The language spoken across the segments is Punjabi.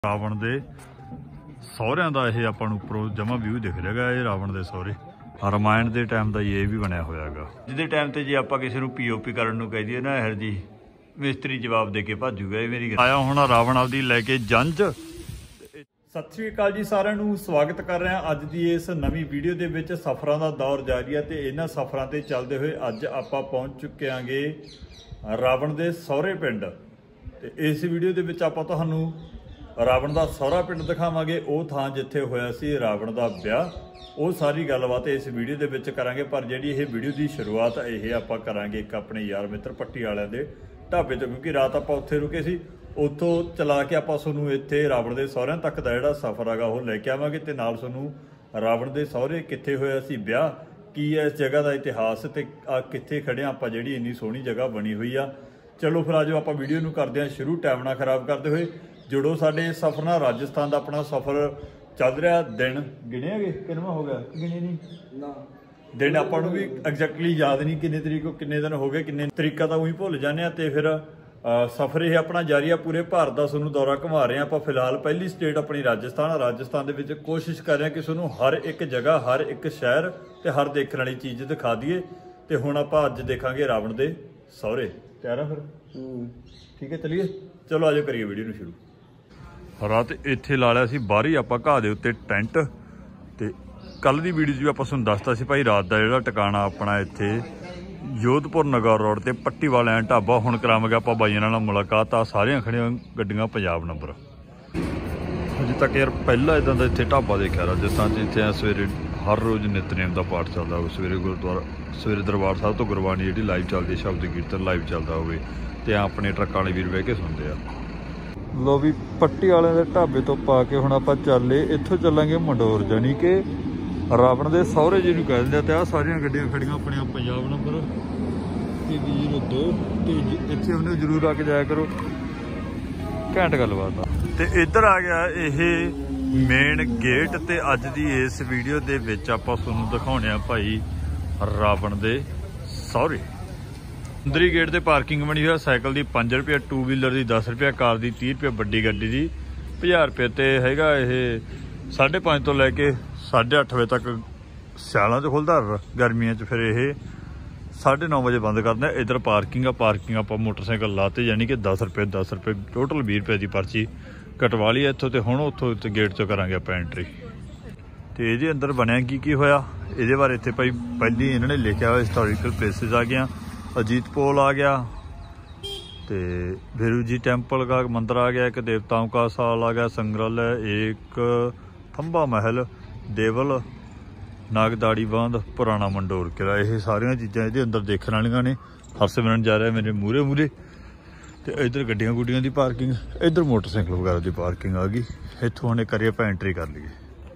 ਰਾਵਣ ਦੇ ਸਹੁਰਿਆਂ ਦਾ ਇਹ ਆਪਾਂ ਨੂੰ ਉੱਪਰੋਂ ਜਮਾ ਵਿਊ ਦਿਖ ਰਿਹਾ ਹੈ। ਇਹ ਰਾਵਣ ਦੇ ਸਹੁਰੇ ਰਮਾਇਣ ਦੇ ਟਾਈਮ ਦਾ ਇਹ ਵੀ ਬਣਿਆ ਹੋਇਆ ਹੈਗਾ, ਜਿਹਦੇ ਟਾਈਮ ਤੇ ਜੇ ਆਪਾਂ ਕਿਸੇ ਨੂੰ ਪੀਓਪੀ ਕਰਨ ਨੂੰ ਕਹਿ ਦਈਏ ਨਾ ਇਹੋ ਜੀ ਮਿਸਤਰੀ ਜਵਾਬ ਦੇ ਕੇ ਭੱਜੂਗਾ। ਇਹ ਮੇਰੀ ਆਇਆ ਹੁਣ ਰਾਵਣ ਆਪਦੀ ਲੈ ਕੇ ਜੰਜ। ਸਤਿ ਸ਼੍ਰੀ ਅਕਾਲ ਜੀ ਸਾਰਿਆਂ ਨੂੰ, ਸਵਾਗਤ ਕਰ ਰਹੇ ਹਾਂ ਅੱਜ ਦੀ ਇਸ ਨਵੀਂ ਵੀਡੀਓ ਦੇ ਵਿੱਚ। ਸਫ਼ਰਾਂ ਦਾ ਦੌਰ ਜਾਰੀ ਹੈ ਤੇ ਇਹਨਾਂ ਸਫ਼ਰਾਂ ਤੇ ਚੱਲਦੇ ਹੋਏ ਅੱਜ ਆਪਾਂ ਪਹੁੰਚ ਚੁੱਕੇ ਆਂਗੇ ਰਾਵਣ ਦੇ ਸਹੁਰੇ ਪਿੰਡ। ਤੇ ਇਸ ਵੀਡੀਓ ਦੇ ਵਿੱਚ ਆਪਾਂ ਤੁਹਾਨੂੰ ਰਾਵਣ ਦਾ ਸਹੁਰਾ ਪਿੰਡ ਦਿਖਾਵਾਂਗੇ, ਉਹ ਥਾਂ ਜਿੱਥੇ ਹੋਇਆ ਸੀ ਰਾਵਣ ਦਾ ਵਿਆਹ। ਉਹ ਸਾਰੀ ਗੱਲਬਾਤ ਇਸ ਵੀਡੀਓ ਦੇ ਵਿੱਚ ਕਰਾਂਗੇ। ਪਰ ਜਿਹੜੀ ਇਹ ਵੀਡੀਓ ਦੀ ਸ਼ੁਰੂਆਤ ਇਹ ਆਪਾਂ ਕਰਾਂਗੇ ਇੱਕ ਆਪਣੇ ਯਾਰ ਮਿੱਤਰ ਪੱਟੀ ਵਾਲਿਆਂ ਦੇ ਢਾਬੇ ਤੋਂ, ਕਿਉਂਕਿ ਰਾਤ ਆਪਾਂ ਉੱਥੇ ਰੁਕੇ ਸੀ। ਉੱਥੋਂ ਚਲਾ ਕੇ ਆਪਾਂ ਤੁਹਾਨੂੰ ਇੱਥੇ ਰਾਵਣ ਦੇ ਸਹੁਰਿਆਂ ਤੱਕ ਦਾ ਜਿਹੜਾ ਸਫ਼ਰ ਹੈਗਾ ਉਹ ਲੈ ਕੇ ਆਵਾਂਗੇ, ਤੇ ਨਾਲ ਤੁਹਾਨੂੰ ਰਾਵਣ ਦੇ ਸਹੁਰੇ ਕਿੱਥੇ ਹੋਇਆ ਸੀ ਵਿਆਹ, ਕੀ ਹੈ ਇਸ ਜਗ੍ਹਾ ਦਾ ਇਤਿਹਾਸ, ਤੇ ਕਿੱਥੇ ਖੜੇ ਆਪਾਂ ਜਿਹੜੀ ਇੰਨੀ ਸੋਹਣੀ ਜਗ੍ਹਾ ਬਣੀ ਹੋਈ ਆ। ਚਲੋ ਫਿਰ ਆਜੋ ਆਪਾਂ ਵੀਡੀਓ ਨੂੰ ਕਰਦੇ ਹਾਂ ਸ਼ੁਰੂ, ਟਾਈਮ ਨਾ ਖਰਾਬ ਕਰਦੇ ਹੋਏ। ਜੁੜੋ ਸਾਡੇ ਸਫ਼ਰ ਨਾਲ। ਰਾਜਸਥਾਨ ਦਾ ਆਪਣਾ ਸਫ਼ਰ ਚੱਲ ਰਿਹਾ। ਦਿਨ ਗਿਣੇ ਹੈਗੇ, ਕਿੰਨਵਾਂ ਹੋ ਗਿਆ ਗਿਣੇ ਨਹੀਂ ਨਾ ਦਿਨ, ਆਪਾਂ ਨੂੰ ਵੀ ਐਗਜ਼ੈਕਟਲੀ ਯਾਦ ਨਹੀਂ ਕਿੰਨੇ ਤਰੀਕ ਕਿੰਨੇ ਦਿਨ ਹੋ ਗਏ, ਕਿੰਨੇ ਤਰੀਕਾਂ ਤਾਂ ਉਹੀ ਭੁੱਲ ਜਾਂਦੇ ਆ। ਤੇ ਫਿਰ ਸਫ਼ਰ ਇਹ ਆਪਣਾ ਜਾਰੀ ਆ, ਪੂਰੇ ਭਾਰਤ ਦਾ ਤੁਹਾਨੂੰ ਦੌਰਾ ਘੁਮਾ ਰਹੇ ਆ ਆਪਾਂ। ਫਿਲਹਾਲ ਪਹਿਲੀ ਸਟੇਟ ਆਪਣੀ ਰਾਜਸਥਾਨ। ਰਾਜਸਥਾਨ ਦੇ ਵਿੱਚ ਕੋਸ਼ਿਸ਼ ਕਰ ਰਹੇ ਹਾਂ ਕਿ ਤੁਹਾਨੂੰ ਹਰ ਇੱਕ ਜਗ੍ਹਾ, ਹਰ ਇੱਕ ਸ਼ਹਿਰ ਤੇ ਹਰ ਦੇਖਣ ਵਾਲੀ ਚੀਜ਼ ਦਿਖਾ ਦਈਏ। ਤੇ ਹੁਣ ਆਪਾਂ ਅੱਜ ਦੇਖਾਂਗੇ ਰਾਵਣ ਦੇ ਸਹੁਰੇ। ਤਿਆਰ ਆ ਫਿਰ? ਠੀਕ ਹੈ, ਚਲੀਏ। ਚਲੋ ਆਜੋ ਕਰੀਏ ਵੀਡੀਓ ਨੂੰ ਸ਼ੁਰੂ। ਰਾਤ ਇੱਥੇ ਲਾ ਲਿਆ ਸੀ ਬਾਹਰ ਆਪਾਂ ਘਾਹ ਦੇ ਉੱਤੇ ਟੈਂਟ। ਤੇ ਕੱਲ ਦੀ ਵੀਡੀਓ 'ਚ ਵੀ ਆਪਾਂ ਤੁਹਾਨੂੰ ਦੱਸਤਾ ਸੀ ਭਾਈ ਰਾਤ ਦਾ ਜਿਹੜਾ ਟਿਕਾਣਾ ਆਪਣਾ ਇੱਥੇ ਜੋਧਪੁਰ ਨਗਰ ਰੋਡ ਤੇ ਪੱਟੀ ਵਾਲਿਆਂ ਢਾਬਾ। ਹੁਣ ਕਰਾਵਾਂਗੇ ਆਪਾਂ ਬਾਈਆਂ ਨਾਲ ਮੁਲਾਕਾਤ। ਆ ਸਾਰੀਆਂ ਖੜੀਆਂ ਗੱਡੀਆਂ ਪੰਜਾਬ ਨੰਬਰ। ਅਜੇ ਤੱਕ ਯਾਰ ਪਹਿਲਾਂ ਇਦਾਂ ਦਾ ਇੱਥੇ ਢਾਬਾ ਦੇਖਿਆ ਰਾਜਸਥਾਨ 'ਚ। ਇੱਥੇ ਸਵੇਰੇ ਹਰ ਰੋਜ਼ ਨਿਤਨੇਮ ਦਾ ਪਾਠ ਚੱਲਦਾ ਹੋਵੇ, ਸਵੇਰੇ ਗੁਰਦੁਆਰਾ, ਸਵੇਰੇ ਦਰਬਾਰ ਸਾਹਿਬ ਤੋਂ ਗੁਰਬਾਣੀ ਜਿਹੜੀ ਲਾਈਵ ਚੱਲਦੀ, ਸ਼ਬਦ ਕੀਰਤਨ ਲਾਈਵ ਚੱਲਦਾ ਹੋਵੇ, ਤੇ ਆਪਣੇ ਟਰੱਕਾਂ ਵਾਲੇ ਵੀਰ ਬਹਿ ਕੇ ਸੁਣਦੇ ਆ। ਲੋ ਵੀ ਪੱਟੀ ਵਾਲਿਆਂ ਦੇ ਢਾਬੇ ਤੋਂ ਪਾ ਕੇ ਹੁਣ ਆਪਾਂ ਚੱਲੇ, ਇੱਥੋਂ ਚੱਲਾਂਗੇ ਮੰਡੋਰ, ਜਾਣੀ ਕਿ ਰਾਵਣ ਦੇ ਸਹੁਰੇ ਜਿਹਨੂੰ ਕਹਿ ਦਿੰਦੇ ਆ। ਤੇ ਆਹ ਸਾਰੀਆਂ ਗੱਡੀਆਂ ਖੜੀਆਂ ਆਪਣੀਆਂ ਪੰਜਾਬ ਨੰਬਰ 02। ਤੇ ਇੱਥੇ ਉਹਨੇ ਜ਼ਰੂਰ ਆ ਕੇ ਜਾਇਆ ਕਰੋ, ਘੈਂਟ ਗੱਲਬਾਤ ਆ। ਤੇ ਇੱਧਰ ਆ ਗਿਆ ਇਹ ਮੇਨ ਗੇਟ। ਤੇ ਅੱਜ ਦੀ ਇਸ ਵੀਡੀਓ ਦੇ ਵਿੱਚ ਆਪਾਂ ਤੁਹਾਨੂੰ ਦਿਖਾਉਣੇ ਆ ਭਾਈ ਰਾਵਣ ਦੇ ਸਹੁਰੇ। ਅੰਦਰੀ ਗੇਟ ਤੇ ਪਾਰਕਿੰਗ ਬਣੀ ਹੋਈ। ਸਾਈਕਲ ਦੀ 5 ਰੁਪਏ, 2 ਵੀਲਰ ਦੀ 10 ਰੁਪਏ, ਕਾਰ ਦੀ 30 ਰੁਪਏ, ਵੱਡੀ ਗੱਡੀ ਦੀ 50 ਰੁਪਏ। ਤੇ ਹੈਗਾ ਇਹ 5:30 ਤੋਂ ਲੈ ਕੇ 8:30 ਵਜੇ ਤੱਕ ਸਿਆਲਾਂ 'ਚ ਖੁੱਲ੍ਹਦਾ, ਗਰਮੀਆਂ 'ਚ ਫਿਰ ਇਹ 9:30 ਵਜੇ ਬੰਦ ਕਰਦੇ ਆ। ਇੱਧਰ ਪਾਰਕਿੰਗ ਆ। ਪਾਰਕਿੰਗ ਆਪਾਂ ਮੋਟਰਸਾਈਕਲ ਲਾਤੇ, ਯਾਨੀ ਕਿ 10 ਰੁਪਏ ਟੋਟਲ 20 ਰੁਪਏ ਦੀ ਪਰਚੀ ਕਟਵਾ ਲਈ ਇੱਥੋਂ। ਤੇ ਹੁਣ ਉੱਥੋਂ ਗੇਟ 'ਚੋਂ ਕਰਾਂਗੇ ਆਪਾਂ ਐਂਟਰੀ। ਤੇ ਇਹਦੇ ਅੰਦਰ ਬਣਿਆ ਕੀ ਹੋਇਆ ਇਹਦੇ ਬਾਰੇ ਇੱਥੇ ਭਾਈ ਪਹਿਲੀ ਇਹਨਾਂ ਨੇ ਲਿਖਿਆ ਹੋਇਆ ਹਿਸਟੋਰੀਕਲ ਪਲੇਸਿਸ ਆ ਗਿਆ, ਅਜੀਤ ਪੋਲ ਆ ਗਿਆ, ਤੇ भैरू जी टेम्पल का मंदिर आ गया, एक देवताओं का साल आ गया, संग्रहालय, एक थंबा महल, देवल, नागदाड़ी बांध, पुराना मंडोर किला। ये सारिया चीज़ा ये अंदर देखने वालियां ने। हरसिमरन जा रहा है मेरे मूहरे मूहरे। तो इधर गड्डियां गुड्डियां की पार्किंग, इधर मोटरसाइकिल वगैरह की पार्किंग आ गई। इत्थों हमने करिए आप एंट्री कर लीए।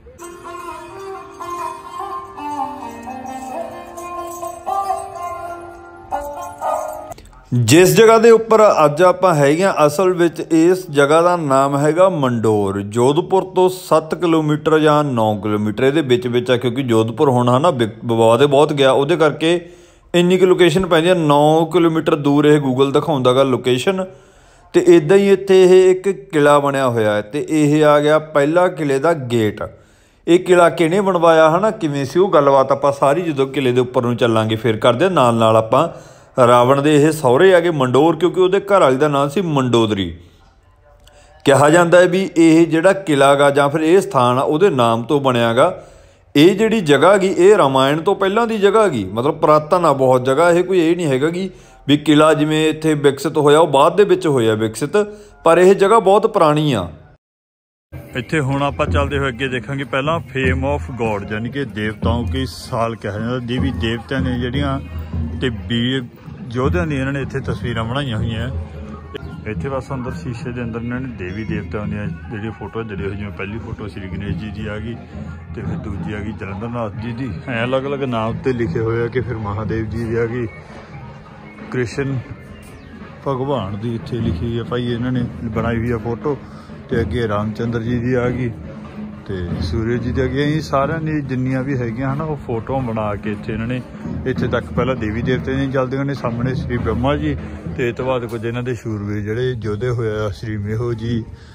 जिस जगह के उपर अज आप है, असल विच इस जगह का नाम हैगा मंडोर। जोधपुर तो 7 किलोमीटर या 9 किलोमीटर ये विच है, क्योंकि जोधपुर हुण है ना विवाद बहुत गया, वो करके इन्नी की लोकेशन पैंदी है। 9 किलोमीटर दूर ये गूगल दिखाउंदा गा लोकेशन। तो इदां ही इत्थे एक किला बनया होया है। तो यह आ गया पहला किले का गेट। ये किला किहने बनवाया है ना, किवें सी वो गलबात आपां सारी जदों किले दे उपर नूं चलांगे फिर करदे। नाल नाल आपां रावण दे ये सहुरे आ गए मंडोर, क्योंकि उहदे घर वाली का नाम सी मंडोदरी। कहा जाता है भी ये जिहड़ा किला गा जां फिर ये स्थान आ उहदे नाम तो बनिया गा। ये जिहड़ी जगह गी ये रामायण तो पहलां दी जगह गी, मतलब पुरातन आ बहुत जगह। ये कोई ये नहीं हैगा भी किला जिवें इत्थे विकसित होया वो बाद दे विच होया विकसित, पर यह जगह बहुत पुरानी आ। इत्थे हुण आपां चलदे होए अगे देखांगे पहलां फेम ऑफ गॉड, यानी कि देवताओं की साल कहा जाता। देवी देवतियां ने जिहड़ियां ते वीर योद्धियां दी इन्होंने इत्थे तस्वीरां बनाईयां होईयां। इत्थे बस अंदर शीशे के अंदर इन्होंने देवी देवताओं दी जिहड़ी फोटो जड़ी हुई, जिवें पहली फोटो श्री गणेश जी की आ गई, तो फिर दूजी आ गई जलंधर नाथ जी की। अलग अलग नाम उत्ते लिखे हुए हैं कि फिर महादेव जी की आ गई, कृष्ण भगवान की इत्थे लिखी हुई है भाई इन्होंने बनाई हुई है फोटो। तो अगे रामचंद्र जी की आ गई, तो सूर्य जी की आ गई। सारियां दी जिन्नियां भी हैगियां है ना वो फोटो बना के इत्थे इन्होंने इत्थे तक पहला देवी देवते नहीं चलदियां ने। सामने श्री ब्रह्मा जी, तो इस तो बाद कुछ इन्हों के शूरवीर जिहड़े योधे होए श्री मेहो जी,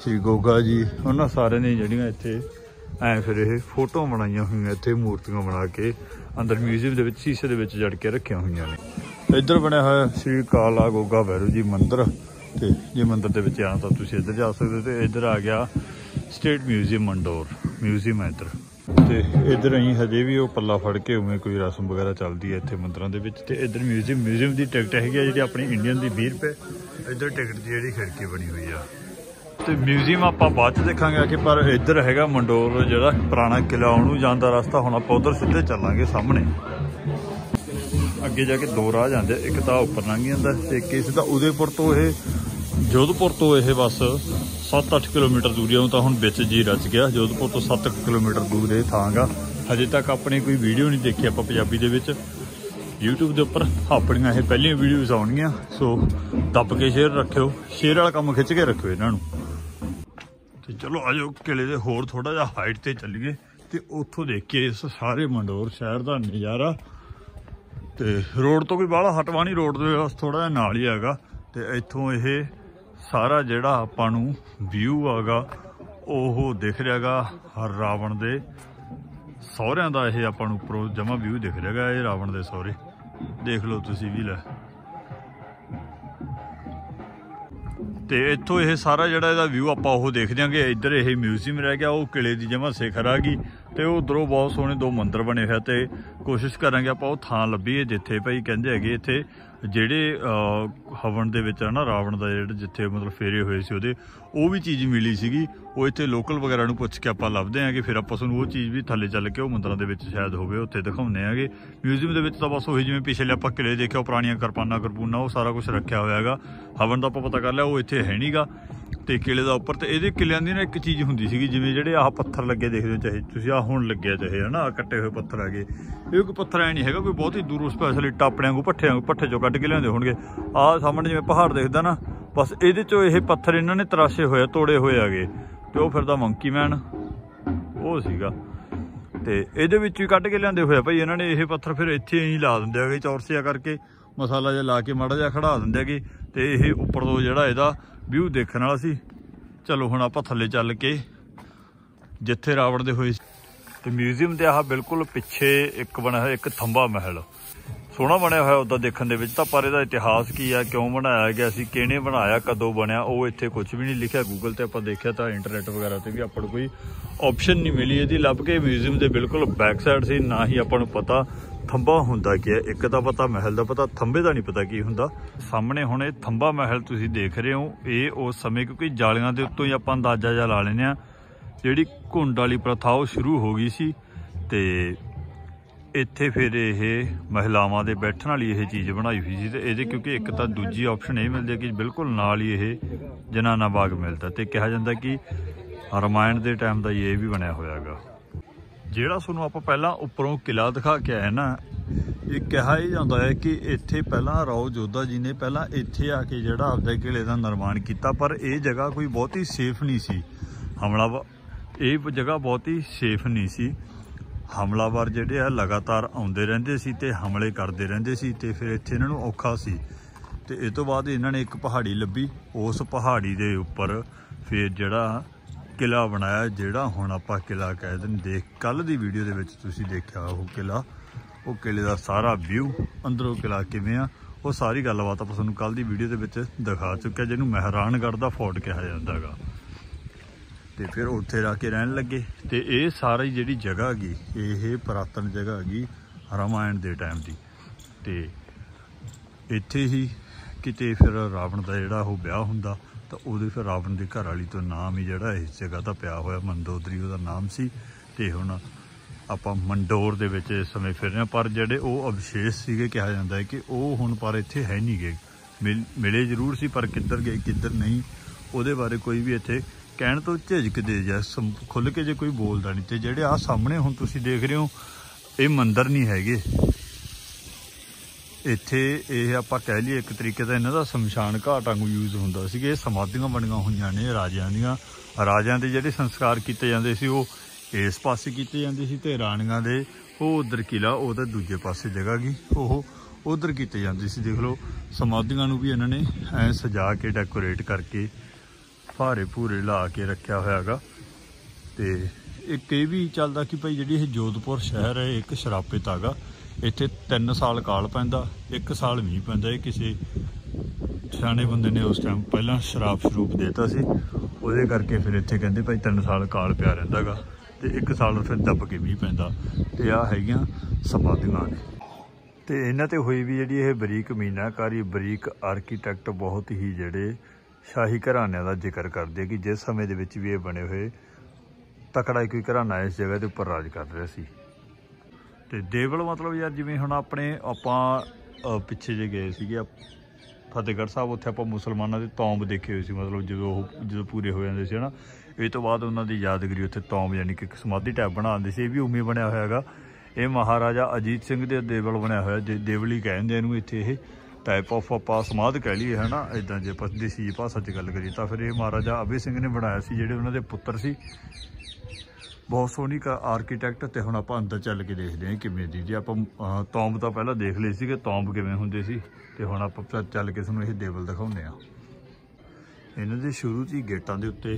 श्री गोगा जी उन्होंने सारे ने जड़ियाँ इत्थे ਐ फिर ये फोटो बनाई हुई इतने मूर्तियां बना के अंदर म्यूजियम के शीशे के जड़ के रखिया हुई ने। इधर बनया हुआ श्री काला गोगा भैरव जी मंदिर, तो जे मंदिर के आना तो तुम इधर जा सकते। तो इधर आ गया स्टेट म्यूजियम मंडोर म्यूजियम है इधर। तो इधर अं हजे भी वो पल्ला फड़ के उमें कोई रस्म वगैरह चलती है इतने मंदिरों के। इधर म्यूजियम की टिकट हैगी जी अपनी इंडियन की 20 रुपए। इधर टिकट की जी खिड़की बनी हुई है। तो म्यूजियम आप बाद देखा कि पर इधर है मंडोर जो पुराना किला उन्होंने जाने का रास्ता। हम आप उधर सीधे चलांगे सामने अगे जाके 2 राह जाते, एक तो उपर लंघ जाता एक सीधा उदयपुर तो ये जोधपुर तो यह बस 7-8 किलोमीटर दूरी है। तो हम बिच जी रच गया जोधपुर तो 7 किलोमीटर दूर ये थां गा। हजे तक अपनी कोई वीडियो नहीं देखी आप पंजाबी दे विच यूट्यूब के उपर। अपनियां ये पहलियां वीडियोज़ आउणगियां, सो दब के शेयर रखियो, शेयर वाला काम खिंच के रखियो इन्हां नूं। तो चलो आजो किले दे होर थोड़ा जिहा हाइट ते चलीए तो उत्थों देखिए इस सारे मंडोर शहर का नज़ारा। तो रोड तो कोई बाहला हटवा नहीं, रोड के बस थोड़ा जिहा नाल ही हैगा। तो इत्थों ये सारा जिहड़ा आपां नूं व्यू आगा ओह दिख रहा गा रावण दे सौहरिਆਂ ਦਾ। ਇਹ ਆਪਾਂ ਨੂੰ ਉੱਪਰੋਂ जमा व्यू दिख रहा है, ये रावण दे सौहरे देख लो तुसी भी लै। तो इत्थों यह सारा जिहड़ा इहदा व्यू आपां ओह देखदे आंगे। इधर यह म्यूजियम रह गया, वो किले की जमा सिखर आ गई। तो उधरों बहुत सोहने 2 मंदिर बने हुए। तो कोशिश करांगे आपां ओह थां लभीए जिथे भाई कहिंदे हैगे इत्थे ਜਿਹੜੇ हवन ਦੇ ਵਿੱਚ ना रावण ਦਾ ਜਿਹੜਾ ਜਿੱਥੇ मतलब फेरे ਹੋਏ ਸੀ ਉਹਦੇ ਉਹ ਵੀ ਚੀਜ਼ ਮਿਲੀ ਸੀਗੀ। ਉਹ ਇੱਥੇ ਲੋਕਲ ਵਗੈਰਾ ਨੂੰ ਪੁੱਛ ਕੇ ਆਪਾਂ ਲੱਭਦੇ ਆਂਗੇ, ਫਿਰ ਆਪਾਂ ਤੁਹਾਨੂੰ ਉਹ ਚੀਜ਼ ਵੀ ਥੱਲੇ ਚੱਲ ਕੇ ਉਹ ਮੰਦਰਾਂ ਦੇ ਵਿੱਚ ਸ਼ਾਇਦ ਹੋਵੇ ਉੱਥੇ ਦਿਖਾਉਂਦੇ ਆਂਗੇ। ਮਿਊਜ਼ੀਅਮ ਦੇ ਵਿੱਚ ਤਾਂ ਬਸ ਉਹੀ ਜਿਵੇਂ ਪਿਛਲੇ ਆਪਾਂ ਕਿਲੇ ਦੇਖਿਆ ਪੁਰਾਣੀਆਂ ਕਰਪੂਨਾ ਉਹ ਸਾਰਾ ਕੁਝ ਰੱਖਿਆ ਹੋਇਆ ਹੈਗਾ। ਹਵਨ ਦਾ ਆਪਾਂ ਪਤਾ ਕਰ ਲਿਆ ਉਹ ਇੱਥੇ ਹੈ ਨਹੀਂਗਾ। ਤੇ ਕਿਲੇ ਦਾ ਉੱਪਰ ਤੇ ਇਹਦੇ ਕਿਲਿਆਂ ਦੀ ਨਾ ਇੱਕ ਚੀਜ਼ ਹੁੰਦੀ ਸੀਗੀ, ਜਿਵੇਂ ਜਿਹੜੇ ਆਹ ਪੱਥਰ ਲੱਗੇ ਦੇਖਦੇ ਹੋ, ਚਾਹੇ ਤੁਸੀਂ ਆਹ ਹੁਣ ਲੱਗਿਆ ਚਾਹੇ ਹੈ ਨਾ ਕੱਟੇ ਹੋਏ ਪੱਥਰ ਹੈਗੇ, ਇਹ ਕੋਈ ਪੱਥਰ ਐ ਨਹੀਂ ਹੈਗਾ ਕੋਈ ਬਹੁਤ ਹੀ ਦੂਰੋਂ ਸਪੈਸ਼ਲ ਇੱਟਾਂ ਆਪਣੇ ਵਾਂਗੂ ਭੱਠੇ ਚੋਂ ਕੱਢ ਕੇ ਲਿਆਉਂਦੇ ਹੋਣਗੇ। ਆਹ ਸਾਹਮਣੇ ਜਿਵੇਂ ਪਹਾੜ ਦਿਖਦਾ ਨਾ, ਬਸ ਇਹਦੇ ਚੋਂ ਇਹ ਪੱਥਰ ਇਹਨਾਂ ਨੇ ਤਰਾਸ਼ੇ ਹੋਏ ਤੋੜੇ ਹੋਏ ਹੈਗੇ। ਤੇ ਉਹ ਫਿਰਦਾ ਮੰਕੀ ਮੈਨ ਉਹ ਸੀਗਾ, ਤੇ ਇਹਦੇ ਵਿੱਚੋਂ ਹੀ ਕੱਢ ਕੇ ਲਿਆਂਦੇ ਹੋਇਆ ਭਾਈ ਇਹਨਾਂ ਨੇ। ਇਹ ਪੱਥਰ ਫਿਰ ਇੱਥੇ ਹੀ ਲਾ ਦਿੰਦੇ ਹੈਗੇ ਚੌਰਸਿਆ ਕਰਕੇ, ਮਸਾਲਾ ਜਿਹਾ ਲਾ ਕੇ ਮਾੜਾ ਜਿਹਾ ਖੜਾ ਦਿੰਦੇ ਹੈਗੇ। ਤੇ ਇਹ ਉੱਪਰ ਤੋਂ ਜਿਹੜਾ ਇਹਦਾ ਵਿਊ ਦੇਖਣ ਵਾਲਾ ਸੀ। ਚਲੋ ਹੁਣ ਆਪਾਂ ਥੱਲੇ ਚੱਲ ਕੇ ਜਿੱਥੇ ਰਾਵਣ ਦੇ ਹੋਏ। ਤੇ ਮਿਊਜ਼ੀਅਮ ਦੇ ਆਹ ਬਿਲਕੁਲ ਪਿੱਛੇ ਇੱਕ ਬਣਿਆ ਹੋਇਆ ਇੱਕ ਥੰਬਾ ਮਹਿਲ, ਸੋਹਣਾ ਬਣਿਆ ਹੋਇਆ ਉੱਦਾਂ ਦੇਖਣ ਦੇ ਵਿੱਚ ਤਾਂ, ਪਰ ਇਹਦਾ ਇਤਿਹਾਸ ਕੀ ਆ, ਕਿਉਂ ਬਣਾਇਆ ਗਿਆ ਸੀ, ਕਿਹਨੇ ਬਣਾਇਆ, ਕਦੋਂ ਬਣਿਆ, ਉਹ ਇੱਥੇ ਕੁਝ ਵੀ ਨਹੀਂ ਲਿਖਿਆ। ਗੂਗਲ ਤੇ ਆਪਾਂ ਦੇਖਿਆ ਤਾਂ ਇੰਟਰਨੈਟ ਵਗੈਰਾ ਤੇ ਵੀ ਆਪਾਂ ਨੂੰ ਕੋਈ ਆਪਸ਼ਨ ਨਹੀਂ ਮਿਲੀ ਇਹਦੀ ਲੱਭ ਕੇ। ਮਿਊਜ਼ੀਅਮ ਦੇ ਬਿਲਕੁਲ ਬੈਕ ਸਾਈਡ ਸੀ, ਨਾ ਹੀ ਆਪਾਂ ਨੂੰ ਪਤਾ ਥੰਬਾ ਹੁੰਦਾ ਕੀ ਹੈ। ਇੱਕ ਤਾਂ ਪਤਾ ਮਹਿਲ ਦਾ ਪਤਾ, ਥੰਬੇ ਦਾ ਨਹੀਂ ਪਤਾ ਕੀ ਹੁੰਦਾ। ਸਾਹਮਣੇ ਹੁਣ ਇਹ ਥੰਬਾ ਮਹਿਲ ਤੁਸੀਂ ਦੇਖ ਰਹੇ ਹੋ, ਇਹ ਉਸ ਸਮੇਂ ਕਿਉਂਕਿ ਜਾਲੀਆਂ ਦੇ ਉੱਤੋਂ ਹੀ ਆਪਾਂ ਅੰਦਾਜ਼ਾ ਜਿਹਾ ਲਾ ਲੈਂਦੇ ਹਾਂ, ਜਿਹੜੀ ਘੁੰਡ ਵਾਲੀ ਪ੍ਰਥਾ ਉਹ ਸ਼ੁਰੂ ਹੋ ਗਈ ਸੀ। ਤੇ ਇੱਥੇ ਫਿਰ ਇਹ ਮਹਿਲਾਵਾਂ ਦੇ ਬੈਠਣ ਵਾਲੀ ਇਹ ਚੀਜ਼ ਬਣਾਈ ਹੋਈ ਸੀ। ਤੇ ਇਹਦੇ ਕਿਉਂਕਿ ਇੱਕ ਤਾਂ ਦੂਜੀ ਆਪਸ਼ਨ ਇਹ ਮਿਲਦੀ ਹੈ ਕਿ ਬਿਲਕੁਲ ਨਾਲ ਹੀ ਇਹ ਜਨਾਨਾ ਬਾਗ ਮਿਲਦਾ। ਤੇ ਕਿਹਾ ਜਾਂਦਾ ਕਿ ਰਾਮਾਇਣ ਦੇ ਟਾਈਮ ਦਾ ਇਹ ਵੀ ਬਣਿਆ ਹੋਇਆ ਹੈਗਾ। ਜਿਹੜਾ ਤੁਹਾਨੂੰ ਆਪਾਂ ਪਹਿਲਾਂ ਉੱਪਰੋਂ ਕਿਲਾ ਦਿਖਾ ਕੇ ਆਏ ਨਾ, ਇਹ ਕਿਹਾ ਹੀ ਜਾਂਦਾ ਹੈ ਕਿ ਇੱਥੇ ਪਹਿਲਾਂ ਰਾਓ ਜੋਧਾ ਜੀ ਨੇ ਪਹਿਲਾਂ ਇੱਥੇ ਆ ਕੇ ਜਿਹੜਾ ਆਪਦੇ ਕਿਲੇ ਦਾ ਨਿਰਮਾਣ ਕੀਤਾ। ਪਰ ਇਹ ਜਗ੍ਹਾ ਕੋਈ ਬਹੁਤੀ ਸੇਫ ਨਹੀਂ ਸੀ, ਇਹ ਜਗ੍ਹਾ ਬਹੁਤੀ ਸੇਫ ਨਹੀਂ ਸੀ। ਹਮਲਾਵਰ ਜਿਹੜੇ ਆ ਲਗਾਤਾਰ ਆਉਂਦੇ ਰਹਿੰਦੇ ਸੀ ਤੇ ਹਮਲੇ ਕਰਦੇ ਰਹਿੰਦੇ ਸੀ, ਤੇ ਫਿਰ ਇੱਥੇ ਇਹਨਾਂ ਨੂੰ ਔਖਾ ਸੀ। ਤੇ ਇਹ ਤੋਂ ਬਾਅਦ ਇਹਨਾਂ ਨੇ ਇੱਕ ਪਹਾੜੀ ਲੱਭੀ, ਉਸ ਪਹਾੜੀ ਦੇ ਉੱਪਰ ਫਿਰ ਜਿਹੜਾ ਕਿਲਾ ਬਣਾਇਆ, ਜਿਹੜਾ ਹੁਣ ਆਪਾਂ ਕਿਲਾ ਕਹਿ ਦਿੰਦੇ। ਕੱਲ ਦੀ ਵੀਡੀਓ ਦੇ ਵਿੱਚ ਤੁਸੀਂ ਦੇਖਿਆ ਉਹ ਕਿਲਾ, ਉਹ ਕਿਲੇ ਦਾ ਸਾਰਾ ਵਿਊ ਅੰਦਰੋਂ ਕਿਲਾ ਕਿਵੇਂ ਆ, ਉਹ ਸਾਰੀ ਗੱਲਬਾਤ ਆਪਾਂ ਤੁਹਾਨੂੰ ਕੱਲ ਦੀ ਵੀਡੀਓ ਦੇ ਵਿੱਚ ਦਿਖਾ ਚੁੱਕਿਆ, ਜਿਹਨੂੰ ਮਹਿਰਾਨਗੜ੍ਹ ਦਾ ਫੋਰਟ ਕਿਹਾ ਜਾਂਦਾ ਹੈਗਾ। ਤੇ ਫਿਰ ਉੱਥੇ ਰਹਿ ਕੇ ਰਹਿਣ ਲੱਗੇ। ਤੇ ਇਹ ਸਾਰੀ ਜਿਹੜੀ ਜਗ੍ਹਾ ਹੈਗੀ ਇਹ ਪੁਰਾਤਨ ਜਗ੍ਹਾ ਹੈਗੀ ਰਾਮਾਇਣ ਦੇ ਟਾਈਮ ਦੀ। ਤੇ ਇੱਥੇ ਹੀ ਕਿਤੇ ਫਿਰ ਰਾਵਣ ਦਾ ਜਿਹੜਾ ਉਹ ਵਿਆਹ ਹੁੰਦਾ, ਤਾਂ ਉਹਦੇ ਫਿਰ ਰਾਵਣ ਦੀ ਘਰ ਵਾਲੀ ਤੋਂ ਨਾਮ ਹੀ ਜਿਹੜਾ ਇਸ ਜਗ੍ਹਾ ਦਾ ਪਿਆ ਹੋਇਆ, ਮੰਦੋਦਰੀ ਉਹਦਾ ਨਾਮ ਸੀ। ਤੇ ਹੁਣ ਆਪਾਂ ਮੰਡੋਰ ਦੇ ਵਿੱਚ ਇਸ ਸਮੇਂ ਫਿਰ ਰਹੇ ਹਾਂ, ਪਰ ਜਿਹੜੇ ਉਹ ਅਵਸ਼ੇਸ਼ ਸੀਗੇ ਕਿਹਾ ਜਾਂਦਾ ਹੈ ਕਿ ਉਹ ਹੁਣ ਪਰ ਇੱਥੇ ਹੈ ਨਹੀਂ ਗੇ। ਮਿਲੇ ਜ਼ਰੂਰ ਸੀ ਪਰ ਕਿੱਧਰ ਗਏ ਕਿੱਧਰ ਨਹੀਂ ਉਹਦੇ ਬਾਰੇ ਕੋਈ ਵੀ ਇੱਥੇ ਕਹਿਣ ਤੋਂ ਝਿਜਕਦੇ ਜਾਂ ਖੁੱਲ੍ਹ ਕੇ ਜੇ ਕੋਈ ਬੋਲਦਾ ਨਹੀਂ। ਤੇ ਜਿਹੜੇ ਆਹ ਸਾਹਮਣੇ ਹੁਣ ਤੁਸੀਂ ਦੇਖ ਰਹੇ ਹੋ ਇਹ ਮੰਦਿਰ ਨਹੀਂ ਹੈਗੇ, ਇੱਥੇ ਇਹ ਆਪਾਂ ਕਹਿ ਲਈਏ ਇੱਕ ਤਰੀਕੇ ਦਾ ਇਹਨਾਂ ਦਾ ਸ਼ਮਸ਼ਾਨ ਘਾਟ ਵਾਂਗੂ ਯੂਜ਼ ਹੁੰਦਾ ਸੀ। ਇਹ ਸਮਾਧੀਆਂ ਬਣੀਆਂ ਹੋਈਆਂ ਨੇ ਰਾਜਿਆਂ ਦੀਆਂ, ਰਾਜਿਆਂ ਦੇ ਜਿਹੜੇ ਸੰਸਕਾਰ ਕੀਤੇ ਜਾਂਦੇ ਸੀ ਉਹ ਇਸ ਪਾਸੇ ਕੀਤੇ ਜਾਂਦੇ ਸੀ, ਤੇ ਰਾਣੀਆਂ ਦੇ ਉਹ ਉਧਰ ਕਿਲਾ ਉਹਦਾ ਦੂਜੇ ਪਾਸੇ ਜਗ੍ਹਾ ਗਈ ਉਹ ਉਧਰ ਕੀਤੇ ਜਾਂਦੇ ਸੀ। ਦੇਖ ਲਓ ਸਮਾਧੀਆਂ ਨੂੰ ਵੀ ਇਹਨਾਂ ਨੇ ਐਂ ਸਜਾ ਕੇ ਡੈਕੋਰੇਟ ਕਰਕੇ ਫਾਰੇ ਭੂਰੇ ਲਾ ਕੇ ਰੱਖਿਆ ਹੋਇਆ ਗਾ। ਤੇ ਇੱਕ ਇਹ ਵੀ ਚੱਲਦਾ ਕਿ ਭਾਈ ਜਿਹੜੀ ਇਹ ਜੋਧਪੁਰ ਸ਼ਹਿਰ ਹੈ ਇੱਕ ਸ਼ਰਾਪਿਤ ਹੈਗਾ। ਇੱਥੇ 3 ਸਾਲ ਕਾਲ ਪੈਂਦਾ, 1 ਸਾਲ ਮੀਂਹ ਪੈਂਦਾ। ਇਹ ਕਿਸੇ ਸਿਆਣੇ ਬੰਦੇ ਨੇ ਉਸ ਟਾਈਮ ਪਹਿਲਾਂ ਸ਼ਰੂਪ ਦੇਤਾ ਸੀ, ਉਹਦੇ ਕਰਕੇ ਫਿਰ ਇੱਥੇ ਕਹਿੰਦੇ ਭਾਈ 3 ਸਾਲ ਕਾਲ ਪਿਆ ਰਹਿੰਦਾ ਗਾ ਤੇ 1 ਸਾਲ ਫਿਰ ਦੱਬ ਕੇ ਮੀਂਹ ਪੈਂਦਾ। ਤੇ ਆਹ ਹੈਗੀਆਂ ਸਮਾਧੀਆਂ ਨੇ। ਤੇ ਇਹਨਾਂ ਤੇ ਹੋਈ ਵੀ ਜਿਹੜੀ ਇਹ ਬਰੀਕ ਮੀਨਾਕਾਰੀ, ਬਰੀਕ ਆਰਕੀਟੈਕਟ ਬਹੁਤ ਹੀ ਜਿਹੜੇ ਸ਼ਾਹੀ ਘਰਾਣਿਆਂ ਦਾ ਜ਼ਿਕਰ ਕਰਦੇ ਆ ਕਿ ਜਿਸ ਸਮੇਂ ਦੇ ਵਿੱਚ ਵੀ ਇਹ ਬਣੇ ਹੋਏ ਤਕੜਾ ਕੋਈ ਘਰਾਣਾ ਇਸ ਜਗ੍ਹਾ ਦੇ ਉੱਪਰ ਰਾਜ ਕਰ ਰਿਹਾ ਸੀ। ਤੇ ਦੇਵਲ ਮਤਲਬ ਯਾਰ ਜਿਵੇਂ ਹੁਣ ਆਪਾਂ ਪਿੱਛੇ ਜੇ ਗਏ ਸੀਗੇ ਫਤਿਹਗੜ੍ਹ ਸਾਹਿਬ, ਉੱਥੇ ਆਪਾਂ ਮੁਸਲਮਾਨਾਂ ਦੇ ਤੌਂਬ ਦੇਖੇ ਹੋਏ ਸੀ। ਮਤਲਬ ਜਦੋਂ ਪੂਰੇ ਹੋ ਜਾਂਦੇ ਸੀ ਨਾ, ਇਹ ਤੋਂ ਬਾਅਦ ਉਹਨਾਂ ਦੀ ਯਾਦਗਾਰੀ ਉੱਥੇ ਤੌਂਬ ਯਾਨੀ ਕਿ ਇੱਕ ਸਮਾਧੀ ਟਾਈਪ ਬਣਾ ਦਿੰਦੇ ਸੀ। ਇਹ ਵੀ ਉਵੇਂ ਬਣਿਆ ਹੋਇਆ ਹੈਗਾ। ਇਹ ਮਹਾਰਾਜਾ ਅਜੀਤ ਸਿੰਘ ਦੇ ਦੇਵਲ ਬਣਿਆ ਹੋਇਆ, ਦੇਵਲੀ ਕਹਿੰਦੇ ਇਹਨੂੰ। ਇੱਥੇ ਇਹ ਟਾਈਪ ਆਫ ਆਪਾਂ ਸਮਾਧ ਕਹਿ ਲਈਏ ਹੈ ਨਾ, ਇੱਦਾਂ ਜੇ ਆਪਾਂ ਦੇਸੀ ਭਾਸ਼ਾ 'ਚ ਗੱਲ ਕਰੀਏ ਤਾਂ ਫਿਰ ਇਹ ਮਹਾਰਾਜਾ ਅਭੈ ਸਿੰਘ ਨੇ ਬਣਾਇਆ ਸੀ, ਜਿਹੜੇ ਉਹਨਾਂ ਦੇ ਪੁੱਤਰ ਸੀ। ਬਹੁਤ ਸੋਹਣੀ ਆਰਕੀਟੈਕਟ। ਤੇ ਹੁਣ ਆਪਾਂ ਅੰਦਰ ਚੱਲ ਕੇ ਦੇਖਦੇ ਹਾਂ ਕਿਵੇਂ ਦੀ। ਜੇ ਆਪਾਂ ਤੌਂਬ ਤਾਂ ਪਹਿਲਾਂ ਦੇਖ ਲਏ ਸੀਗੇ ਤੌਂਬ ਕਿਵੇਂ ਹੁੰਦੇ ਸੀ, ਤੇ ਹੁਣ ਆਪਾਂ ਚੱਲ ਕੇ ਤੁਹਾਨੂੰ ਇਹ ਦੇਵਲ ਦਿਖਾਉਂਦੇ ਹਾਂ। ਇਹਨਾਂ ਦੇ ਸ਼ੁਰੂ 'ਚ ਹੀ ਗੇਟਾਂ ਦੇ ਉੱਤੇ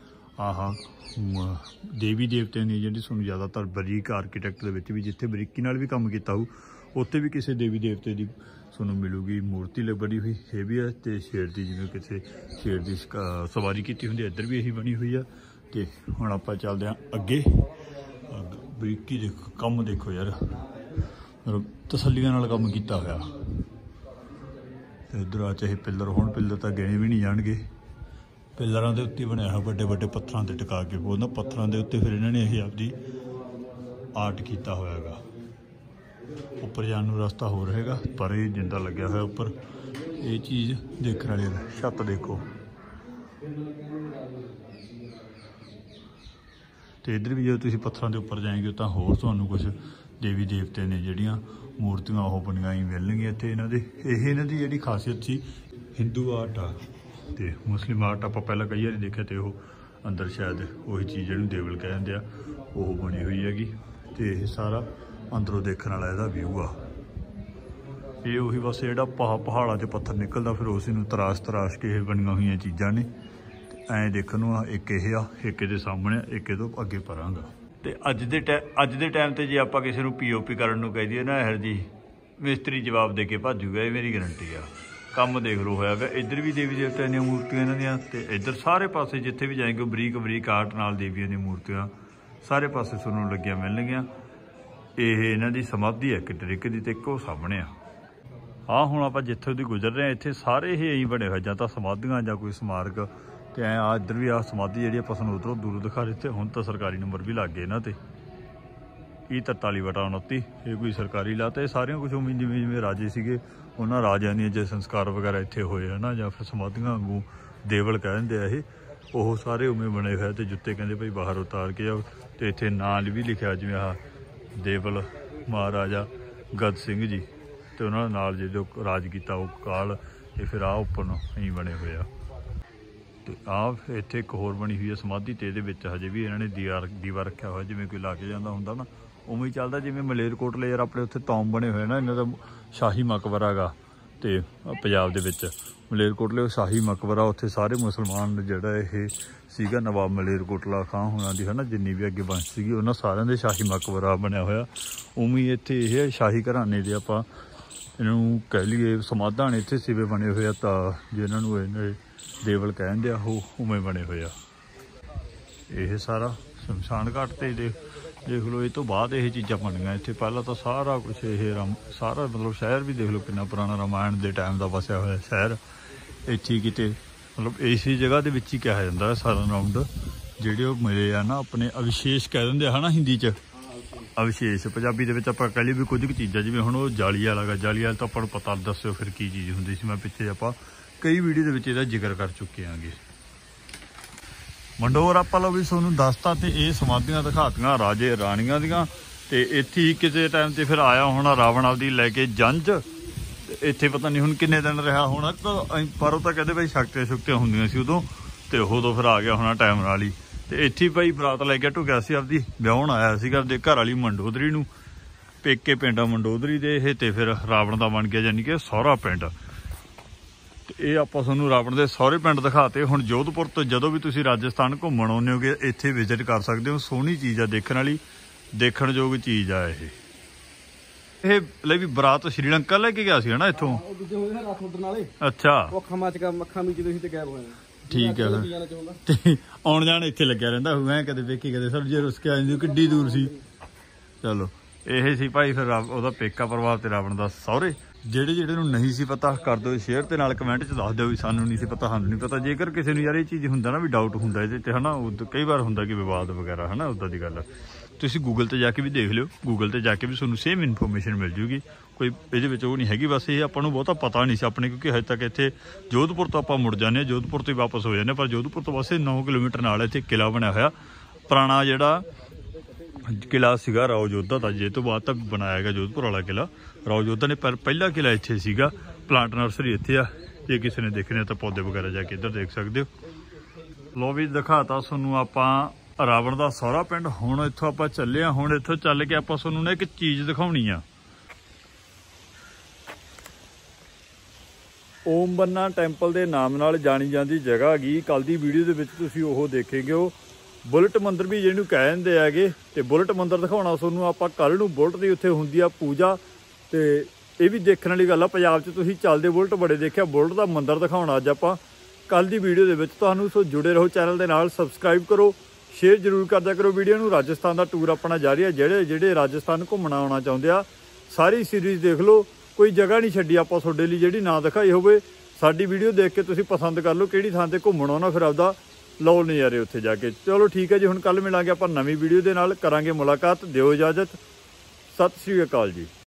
ਦੇਵੀ ਦੇਵਤਿਆਂ ਦੀ ਜਿਹੜੀ ਤੁਹਾਨੂੰ ਜ਼ਿਆਦਾਤਰ ਬਰੀਕ ਆਰਕੀਟੈਕਟ ਦੇ ਵਿੱਚ ਵੀ ਜਿੱਥੇ ਬਰੀਕੀ ਨਾਲ ਵੀ ਕੰਮ ਕੀਤਾ ਹੋਊ ਉੱਥੇ ਵੀ ਕਿਸੇ ਦੇਵੀ ਦੇਵਤੇ ਦੀ ਤੁਹਾਨੂੰ ਮਿਲੂਗੀ ਮੂਰਤੀ ਬਣੀ ਹੋਈ। ਇਹ ਵੀ ਹੈ। ਤੇ ਸ਼ੇਰ ਦੀ, ਜਿਵੇਂ ਕਿਸੇ ਸ਼ੇਰ ਦੀ ਸਵਾਰੀ ਕੀਤੀ ਹੁੰਦੀ, ਇੱਧਰ ਵੀ ਇਹੀ ਬਣੀ ਹੋਈ ਆ। ਤੇ ਹੁਣ ਆਪਾਂ ਚੱਲਦੇ ਹਾਂ ਅੱਗੇ। ਬਰੀਕੀ ਦੇਖੋ, ਕੰਮ ਦੇਖੋ ਯਾਰ, ਮਤਲਬ ਤਸੱਲੀਆਂ ਨਾਲ ਕੰਮ ਕੀਤਾ ਹੋਇਆ। ਤੇ ਇੱਧਰ ਆ ਚਾਹੇ ਪਿੱਲਰ ਹੋਣ, ਪਿੱਲਰ ਤਾਂ ਗਿਣੇ ਵੀ ਨਹੀਂ ਜਾਣਗੇ। ਪਿੱਲਰਾਂ ਦੇ ਉੱਤੇ ਬਣਿਆ ਹੋਇਆ, ਵੱਡੇ ਵੱਡੇ ਪੱਥਰਾਂ 'ਤੇ ਟਿਕਾ ਕੇ। ਉਹਨਾਂ ਪੱਥਰਾਂ ਦੇ ਉੱਤੇ ਫਿਰ ਇਹਨਾਂ ਨੇ ਇਹ ਆਪਦੀ ਆਰਟ ਕੀਤਾ ਹੋਇਆ ਹੈਗਾ। ਉੱਪਰ ਜਾਣ ਨੂੰ ਰਸਤਾ ਹੋਰ ਹੈਗਾ, ਪਰ ਇਹ ਜਿੰਦਾ ਲੱਗਿਆ ਹੋਇਆ ਉੱਪਰ। ਇਹ ਚੀਜ਼ ਦੇਖਣ ਵਾਲੀ। ਛੱਤ ਦੇਖੋ। ਤੇ ਇੱਧਰ ਵੀ ਜਦੋਂ ਤੁਸੀਂ ਪੱਥਰਾਂ ਦੇ ਉੱਪਰ ਜਾਏਂਗੇ ਤਾਂ ਹੋਰ ਤੁਹਾਨੂੰ ਕੁਝ ਦੇਵੀ ਦੇਵਤੇ ਨੇ ਜਿਹੜੀਆਂ ਮੂਰਤੀਆਂ ਉਹ ਬਣੀਆਂ ਹੀ ਮਿਲਣਗੀਆਂ ਇੱਥੇ। ਇਹਨਾਂ ਦੀ ਜਿਹੜੀ ਖਾਸੀਅਤ ਸੀ, ਹਿੰਦੂ ਆਰਟ ਆ ਤੇ ਮੁਸਲਿਮ ਆਰਟ ਆਪਾਂ ਪਹਿਲਾਂ ਕਈ ਵਾਰੀ ਦੇਖਿਆ। ਤੇ ਉਹ ਅੰਦਰ ਸ਼ਾਇਦ ਉਹੀ ਚੀਜ਼ ਜਿਹਨੂੰ ਦੇਵਲ ਕਹਿੰਦੇ ਆ ਉਹ ਬਣੀ ਹੋਈ ਹੈਗੀ। ਤੇ ਇਹ ਸਾਰਾ ਅੰਦਰੋਂ ਦੇਖਣ ਵਾਲਾ ਇਹਦਾ ਵਿਊ ਆ। ਇਹ ਉਹੀ ਬਸ ਜਿਹੜਾ ਪਹਾੜਾਂ 'ਚ ਪੱਥਰ ਨਿਕਲਦਾ, ਫਿਰ ਉਸ ਨੂੰ ਤਰਾਸ਼ ਕੇ ਇਹ ਬਣੀਆਂ ਹੋਈਆਂ ਚੀਜ਼ਾਂ ਨੇ। ਐਂ ਦੇਖਣ ਨੂੰ ਇੱਕ ਇਹ ਆ, ਇੱਕ ਇਹਦੇ ਸਾਹਮਣੇ, ਇੱਕ ਇਹ ਤੋਂ ਅੱਗੇ ਪਰਾਂਗਾ। ਤੇ ਅੱਜ ਦੇ ਟਾਈਮ ਤੇ ਜੇ ਆਪਾਂ ਕਿਸੇ ਨੂੰ POP ਕਰਨ ਨੂੰ ਕਹਿ ਦਈਏ ਨਾ, ਇਹੋ ਜੀ ਮਿਸਤਰੀ ਜਵਾਬ ਦੇ ਕੇ ਭੱਜੂਗਾ, ਇਹ ਮੇਰੀ ਗਰੰਟੀ ਆ। ਕੰਮ ਦੇਖ ਲਓ ਹੋਇਆ ਗਾ। ਇੱਧਰ ਵੀ ਦੇਵੀ ਦੇਵਤਿਆਂ ਦੀਆਂ ਮੂਰਤੀਆਂ ਇਹਨਾਂ ਦੀਆਂ, ਤੇ ਇੱਧਰ ਸਾਰੇ ਪਾਸੇ ਜਿੱਥੇ ਵੀ ਜਾਏਂਗੇ ਬਰੀਕ ਆਰਟ ਨਾਲ ਦੇਵੀਆਂ ਦੀਆਂ ਮੂਰਤੀਆਂ ਸਾਰੇ ਪਾਸੇ ਤੁਹਾਨੂੰ ਲੱਗੀਆਂ ਮਿਲਣਗੀਆਂ। ਇਹ ਇਹਨਾਂ ਦੀ ਸਮਾਧੀ ਹੈ ਇੱਕ ਤਰੀਕੇ ਦੀ, ਤੇ ਇੱਕ ਉਹ ਸਾਹਮਣੇ ਆ। ਹੁਣ ਆਪਾਂ ਜਿੱਥੇ ਦੀ ਗੁਜ਼ਰ ਰਹੇ ਹਾਂ ਇੱਥੇ ਸਾਰੇ ਇਹ ਇਹੀ ਬਣੇ ਹੋਏ, ਜਾਂ ਤਾਂ ਸਮਾਧੀਆਂ ਜਾਂ ਕੋਈ ਸਮਾਰਕ। ਤੇ ਐਂ ਇੱਧਰ ਵੀ ਸਮਾਧੀ ਜਿਹੜੀ ਆਪਾਂ ਸਾਨੂੰ ਉੱਧਰੋਂ ਦੂਰੋਂ ਦਿਖਾ ਦਿੱਤੇ। ਹੁਣ ਤਾਂ ਸਰਕਾਰੀ ਨੰਬਰ ਵੀ ਲੱਗ ਗਏ ਇਹਨਾਂ ਤੇ, E43/29। ਇਹ ਕੋਈ ਸਰਕਾਰੀ ਲਾ। ਤੇ ਸਾਰੀਆਂ ਕੁਛ ਉਵੇਂ ਜਿਵੇਂ ਰਾਜੇ ਸੀਗੇ, ਉਹਨਾਂ ਰਾਜਿਆਂ ਦੀਆਂ ਜੇ ਸੰਸਕਾਰ ਵਗੈਰਾ ਇੱਥੇ ਹੋਏ ਹੈ ਨਾ, ਜਾਂ ਫਿਰ ਸਮਾਧੀਆਂ ਵਾਂਗੂ ਦੇਵਲ ਕਹਿ ਦਿੰਦੇ ਆ ਇਹ, ਉਹ ਸਾਰੇ ਉਵੇਂ ਬਣੇ ਹੋਏ। ਤੇ ਜੁੱਤੇ ਕਹਿੰਦੇ ਭਾਈ ਬਾਹਰ ਉਤਾਰ ਕੇ ਆਓ। ਤੇ ਇੱਥੇ ਨਾਂ ਵੀ ਲਿਖਿਆ, ਜਿਵੇਂ ਦੇਵਲ ਮਹਾਰਾਜਾ ਗਦ ਸਿੰਘ ਜੀ, ਤੇ ਉਹਨਾਂ ਦੇ ਨਾਲ ਜਦੋਂ ਰਾਜ ਕੀਤਾ ਉਹ ਕਾਲ। ਇਹ ਫਿਰ ਉੱਪਰ ਨੂੰ ਇਹੀ ਬਣੇ ਹੋਏ ਆ। ਤੇ ਇੱਥੇ ਇੱਕ ਹੋਰ ਬਣੀ ਹੋਈ ਹੈ ਸਮਾਧੀ, ਤੇ ਇਹਦੇ ਵਿੱਚ ਹਜੇ ਵੀ ਇਹਨਾਂ ਨੇ ਦੀਵਾ ਰੱਖਿਆ ਹੋਇਆ, ਜਿਵੇਂ ਕੋਈ ਲਾ ਕੇ ਜਾਂਦਾ ਹੁੰਦਾ ਨਾ, ਉਵੇਂ ਹੀ ਚੱਲਦਾ। ਜਿਵੇਂ ਮਲੇਰਕੋਟਲੇ ਯਾਰ ਆਪਣੇ ਉੱਥੇ ਤੌਂਬ ਬਣੇ ਹੋਏ ਨਾ, ਇਹਨਾਂ ਦਾ ਸ਼ਾਹੀ ਮਕਬਰਾ ਗਾ। ਤੇ ਪੰਜਾਬ ਦੇ ਵਿੱਚ ਮਲੇਰਕੋਟਲੇ ਸ਼ਾਹੀ ਮਕਬਰਾ, ਉੱਥੇ ਸਾਰੇ ਮੁਸਲਮਾਨ ਜਿਹੜਾ ਇਹ ਸੀਗਾ ਨਵਾਬ ਮਲੇਰਕੋਟਲਾ ਖਾਂ ਹੋਣਾ ਦੀ ਹੈ ਨਾ, ਜਿੰਨੀ ਵੀ ਅੱਗੇ ਵੰਸ਼ ਸੀਗੀ ਉਹਨਾਂ ਸਾਰਿਆਂ ਦੇ ਸ਼ਾਹੀ ਮਕਬਰਾ ਬਣਿਆ ਹੋਇਆ। ਉਵੇਂ ਹੀ ਇੱਥੇ ਇਹ ਸ਼ਾਹੀ ਘਰਾਣੇ ਦੇ ਆਪਾਂ ਇਹਨਾਂ ਨੂੰ ਕਹਿ ਲਈਏ ਸਮਾਧਾਂ ਨੇ ਇੱਥੇ ਸਿਵੇ ਬਣੇ ਹੋਏ ਆ, ਤਾਂ ਜਿਹਨਾਂ ਨੂੰ ਇਹਨੇ ਦੇਵਲ ਕਹਿੰਦੇ ਆ ਉਹ ਉਵੇਂ ਬਣੇ ਹੋਏ ਆ। ਇਹ ਸਾਰਾ ਸ਼ਮਸ਼ਾਨ ਘਾਟ ਤੇ ਦੇਖ ਲਓ। ਇਹ ਤੋਂ ਬਾਅਦ ਇਹ ਚੀਜ਼ਾਂ ਬਣੀਆਂ ਇੱਥੇ। ਪਹਿਲਾਂ ਤਾਂ ਸਾਰਾ ਕੁਛ ਸਾਰਾ ਮਤਲਬ ਸ਼ਹਿਰ ਵੀ ਦੇਖ ਲਓ ਕਿੰਨਾ ਪੁਰਾਣਾ, ਰਾਮਾਇਣ ਦੇ ਟਾਈਮ ਦਾ ਵਸਿਆ ਹੋਇਆ ਸ਼ਹਿਰ। ਇੱਥੇ ਕਿਤੇ ਮਤਲਬ ਇਸੇ ਜਗ੍ਹਾ ਦੇ ਵਿੱਚ ਹੀ ਕਿਹਾ ਜਾਂਦਾ ਸਾਰਾ ਰਾਉਂਡ। ਜਿਹੜੇ ਉਹ ਮਿਲੇ ਆ ਨਾ ਆਪਣੇ ਅਵਿਸ਼ੇਸ਼ ਕਹਿ ਦਿੰਦੇ ਆ ਨਾ ਹਿੰਦੀ 'ਚ, ਅਵਿਸ਼ੇਸ਼। ਪੰਜਾਬੀ ਦੇ ਵਿੱਚ ਆਪਾਂ ਕਹਿ ਲਈਏ ਵੀ ਕੁਝ ਕੁ ਚੀਜ਼ਾਂ, ਜਿਵੇਂ ਹੁਣ ਉਹ ਜਾਲੀ ਵਾਲਾ ਗਾ। ਜਾਲੀ ਵਾਲਾ ਤਾਂ ਆਪਾਂ ਨੂੰ ਪਤਾ, ਦੱਸਿਓ ਫਿਰ ਕੀ ਚੀਜ਼ ਹੁੰਦੀ ਸੀ। ਮੈਂ ਪਿੱਛੇ ਆਪਾਂ ਕਈ ਵੀਡੀਓ ਦੇ ਵਿੱਚ ਇਹਦਾ ਜ਼ਿਕਰ ਕਰ ਚੁੱਕੇ ਆਂਗੇ। ਮੰਡੋਰ ਆਪਾਂ ਲਓ ਵੀ ਤੁਹਾਨੂੰ ਦੱਸਤਾ। ਤੇ ਇਹ ਸਮਾਧੀਆਂ ਦਿਖਾਤੀਆਂ ਰਾਜੇ ਰਾਣੀਆਂ ਦੀਆਂ। ਤੇ ਇੱਥੇ ਹੀ ਕਿਸੇ ਟਾਈਮ ਤੇ ਫਿਰ ਆਇਆ ਹੋਣਾ ਰਾਵਣ ਆਪਦੀ ਲੈ ਕੇ ਜੰਝ। ਇੱਥੇ ਪਤਾ ਨਹੀਂ ਹੁਣ ਕਿੰਨੇ ਦਿਨ ਰਿਹਾ ਹੋਣਾ, ਪਰ ਉਹ ਤਾਂ ਕਹਿੰਦੇ ਭਾਈ ਸ਼ਕਤੀਆਂ ਹੁੰਦੀਆਂ ਸੀ ਉਦੋਂ, ਤੇ ਉਦੋਂ ਫਿਰ ਆ ਗਿਆ ਹੋਣਾ ਟਾਈਮ ਨਾਲ ਹੀ। ਤੇ ਇੱਥੇ ਭਾਈ ਬਰਾਤ ਲੈ ਕੇ ਢੁਕਿਆ ਸੀ, ਆਪਦੀ ਵਿਆਹੁਣ ਆਇਆ ਸੀਗਾ ਆਪਦੇ ਘਰ ਵਾਲੀ ਮੰਡੋਦਰੀ ਨੂੰ। ਪੇਕੇ ਪਿੰਡ ਆ ਮੰਡੋਦਰੀ ਦੇ ਇਹ, ਤੇ ਫਿਰ ਰਾਵਣ ਦਾ ਬਣ ਗਿਆ ਯਾਨੀ ਕਿ ਸਹੁਰਾ ਪਿੰਡ। ਤੇ ਇਹ ਆਪਾਂ ਤੁਹਾਨੂੰ ਰਾਵਣ ਦੇ ਸਹੁਰੇ ਪਿੰਡ ਦਿਖਾਤੇ। ਹੁਣ ਜੋਧਪੁਰ ਤੋਂ ਜਦੋਂ ਵੀ ਤੁਸੀਂ ਰਾਜਸਥਾਨ ਘੁੰਮਣ ਆਉਂਦੇ ਹੋਗੇ ਇੱਥੇ ਵਿਜ਼ਿਟ ਕਰ ਸਕਦੇ ਹੋ। ਸੋਹਣੀ ਚੀਜ਼ ਆ, ਦੇਖਣ ਵਾਲੀ, ਦੇਖਣਯੋਗ ਚੀਜ਼ ਆ ਇਹ ਲੈ ਵੀ ਬਰਾਤ ਸ਼੍ਰੀਲੰਕਾ ਲੈ ਕੇ ਗਿਆ ਸੀ ਹਨਾ ਇੱਥੋਂ। ਅੱਛਾ ਅੱਖਾਂ ਵਿੱਚ ਤੇ ਗਾਇਬ ਹੋਏ। ਠੀਕ ਹੈ ਤੇ ਆਉਣ ਜਾਣ ਇੱਥੇ ਲੱਗਿਆ ਰਹਿੰਦਾ ਹੋਊ। ਕਦੇ ਵੇਖੀ ਕਦੇ ਸਬਜ਼ੀ ਰੁਸ ਕੇ ਆਉਂਦੀ, ਕਿੱਡੀ ਦੂਰ ਸੀ। ਚਲੋ ਇਹ ਸੀ ਭਾਈ ਫਿਰ ਉਹਦਾ ਪੇਕਾ ਪਰਿਵਾਰ ਤੇ ਰਾਵਣ ਦਾ ਸਹੁਰੇ। ਜਿਹੜੇ ਨੂੰ ਨਹੀਂ ਸੀ ਪਤਾ ਕਰ ਦਿਓ ਸ਼ੇਅਰ ਤੇ ਨਾਲ ਕਮੈਂਟ 'ਚ ਦੱਸ ਦਿਓ ਵੀ ਸਾਨੂੰ ਨਹੀਂ ਸੀ ਪਤਾ, ਸਾਨੂੰ ਨਹੀਂ ਪਤਾ। ਜੇਕਰ ਕਿਸੇ ਨੂੰ ਯਾਰ ਇਹ ਚੀਜ਼ ਹੁੰਦਾ ਨਾ ਵੀ ਡਾਊਟ ਹੁੰਦਾ ਇਹਦੇ ਤੇ ਹਨਾ, ਕਈ ਵਾਰ ਹੁੰਦਾ ਕਿ ਵਿਵਾਦ ਵਗੈਰਾ ਹਨਾ, ਉੱਦਾਂ ਦੀ ਗੱਲ ਤੁਸੀਂ ਗੂਗਲ ਤੇ ਜਾ ਕੇ ਵੀ ਦੇਖ ਲਿਓ। ਗੂਗਲ ਤੇ ਜਾ ਕੇ ਵੀ ਤੁਹਾਨੂੰ ਸੇਮ ਇਨਫੋਰਮੇਸ਼ਨ ਮਿਲ ਜੂਗੀ। ਕੋਈ ਇਹਦੇ ਵਿੱਚ ਉਹ ਨਹੀਂ ਹੈਗੀ। ਬਸ ਇਹ ਆਪਾਂ ਨੂੰ ਬਹੁਤਾ ਪਤਾ ਨਹੀਂ ਸੀ ਆਪਣੇ, ਕਿਉਂਕਿ ਹਜੇ ਤੱਕ ਇੱਥੇ ਜੋਧਪੁਰ ਤੋਂ ਆਪਾਂ ਮੁੜ ਜਾਂਦੇ ਹਾਂ, ਜੋਧਪੁਰ ਤੋਂ ਹੀ ਵਾਪਸ ਹੋ ਜਾਂਦੇ। ਪਰ ਜੋਧਪੁਰ ਤੋਂ ਬਸ 9 ਕਿਲੋਮੀਟਰ ਨਾਲ ਇੱਥੇ ਕਿਲ੍ਹਾ ਬਣਿਆ ਹੋਇਆ ਪੁਰਾਣਾ, ਜਿਹੜਾ ਕਿਲ੍ਹਾ ਸੀਗਾ ਰਾਓ ਜੋਧਾ ਦਾ। ਜੇ ਤੋਂ ਬਾਅਦ ਤਾਂ ਬਣਾਇਆ ਗਿਆ ਜੋਧਪੁਰ ਵਾਲਾ ਕਿਲ੍ਹਾ। ਰਾਓ ਜੋਧਾ ਨੇ ਪਹਿਲਾ ਕਿਲ੍ਹਾ ਇੱਥੇ ਸੀਗਾ। ਪਲਾਂਟ ਨਰਸਰੀ ਇੱਥੇ ਆ, ਜੇ ਕਿਸੇ ਨੇ ਦੇਖਣੇ ਤਾਂ ਪੌਦੇ ਵਗੈਰਾ ਜਾ ਕੇ ਇੱਧਰ ਦੇਖ ਸਕਦੇ ਹੋ। ਲੋ ਵੀ ਦਿਖਾਤਾ ਤੁਹਾਨੂੰ ਆਪਾਂ ਰਾਵਣ ਦਾ ਸਹੁਰਾ ਪਿੰਡ। ਹੁਣ ਇੱਥੋਂ ਆਪਾਂ ਚੱਲੇ ਆ। ਹੁਣ ਇੱਥੋਂ ਚੱਲ ਕੇ ਆਪਾਂ ਤੁਹਾਨੂੰ ਨਾ ਇੱਕ ਚੀਜ਼ ਦਿਖਾਉਣੀ ਆ। ਓਮ ਬੰਨਾ ਟੈਂਪਲ ਦੇ ਨਾਮ ਨਾਲ ਜਾਣੀ ਜਾਂਦੀ ਜਗ੍ਹਾ ਹੈਗੀ। ਕੱਲ ਦੀ ਵੀਡੀਓ ਦੇ ਵਿੱਚ ਤੁਸੀਂ ਉਹ ਦੇਖੇਗੇ, ਉਹ ਬੁਲਟ ਮੰਦਿਰ ਵੀ ਜਿਹਨੂੰ ਕਹਿ ਦਿੰਦੇ ਹੈਗੇ। ਤੇ ਬੁਲਟ ਮੰਦਿਰ ਦਿਖਾਉਣਾ ਤੁਹਾਨੂੰ ਆਪਾਂ ਕੱਲ ਨੂੰ। ਬੁਲਟ ਦੀ ਉੱਥੇ ਹੁੰਦੀ ਆ ਪੂਜਾ, ਤੇ ਇਹ ਵੀ ਦੇਖਣ ਵਾਲੀ ਗੱਲ ਆ। ਪੰਜਾਬ 'ਚ ਤੁਸੀਂ ਚੱਲਦੇ ਬੁਲਟ ਬੜੇ ਦੇਖਿਆ, ਬੁਲਟ ਦਾ ਮੰਦਿਰ ਦਿਖਾਉਣਾ ਅੱਜ ਆਪਾਂ ਕੱਲ ਦੀ ਵੀਡੀਓ ਦੇ ਵਿੱਚ ਤੁਹਾਨੂੰ। ਸੋ ਜੁੜੇ ਰਹੋ ਚੈਨਲ ਦੇ ਨਾਲ, ਸਬਸਕ੍ਰਾਈਬ ਕਰੋ, ਸ਼ੇਅਰ ਜ਼ਰੂਰ ਕਰਦਿਆ ਕਰੋ ਵੀਡੀਓ ਨੂੰ। ਰਾਜਸਥਾਨ ਦਾ ਟੂਰ ਆਪਣਾ ਜਾਰੀ ਹੈ। ਜਿਹੜੇ ਰਾਜਸਥਾਨ ਘੁੰਮਣਾ ਆਉਣਾ ਚਾਹੁੰਦੇ ਆ ਸਾਰੀ ਸੀਰੀਜ਼ ਦੇਖ ਲਓ। ਕੋਈ ਜਗ੍ਹਾ ਨਹੀਂ ਛੱਡੀ ਆਪਾਂ ਤੁਹਾਡੇ ਲਈ ਜਿਹੜੀ ਨਾ ਦਿਖਾਈ ਹੋਵੇ। ਸਾਡੀ ਵੀਡੀਓ ਦੇਖ ਕੇ ਤੁਸੀਂ ਪਸੰਦ ਕਰ ਲਓ ਕਿਹੜੀ ਥਾਂ ਤੇ ਘੁੰਮਣਾ ਆਉਣਾ, ਫਿਰ ਆਪਦਾ ਲਓ ਨਜ਼ਾਰੇ ਉੱਥੇ ਜਾ ਕੇ। ਚਲੋ ਠੀਕ ਹੈ ਜੀ, ਹੁਣ ਕੱਲ ਮਿਲਾਂਗੇ ਆਪਾਂ ਨਵੀਂ ਵੀਡੀਓ ਦੇ ਨਾਲ, ਕਰਾਂਗੇ ਮੁਲਾਕਾਤ। ਦਿਓ ਇਜਾਜ਼ਤ, ਸਤਿ ਸ਼੍ਰੀ ਅਕਾਲ ਜੀ।